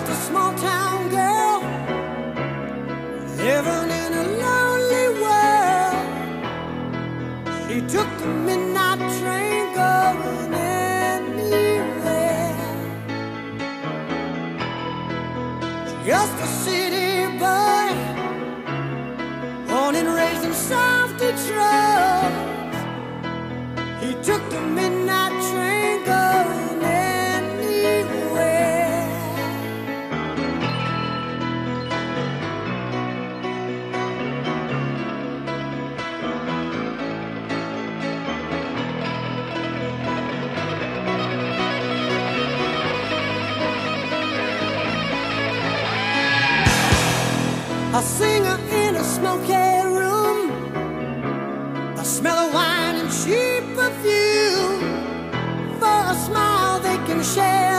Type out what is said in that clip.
a small town girl living in a lonely world. She took the midnight train going anywhere. Just a city boy, born and raised in South Detroit. He took the midnight train going anywhere. A singer in a smoky room, the smell of wine and cheap perfume. For a smile they can share